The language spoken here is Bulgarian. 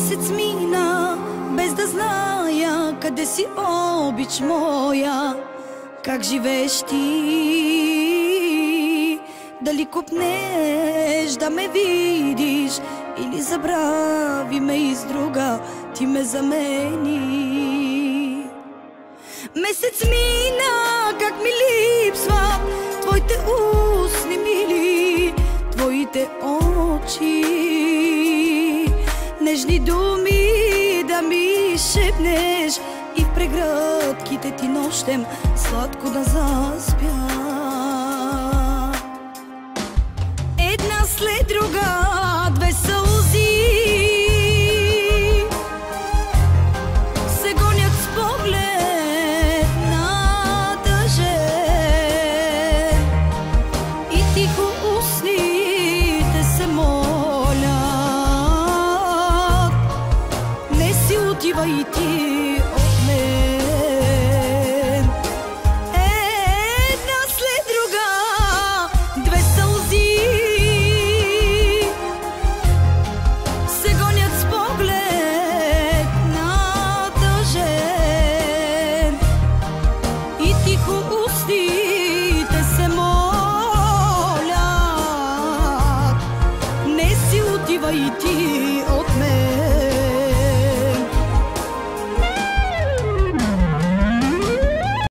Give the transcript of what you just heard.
Месец мина, без да зная къде си, обич моя. Как живееш ти? Дали копнеш да ме видиш, или забрави ме из друга, ти ме замени? Месец мина, как ми липсват твоите устни мили, твоите очи, нежни думи да ми шепнеш и в прегръдките ти нощем сладко да заспя. Една след друга две сълзи се гонят с поглед на тъжен и тихо устните се молят: не си отивай ти.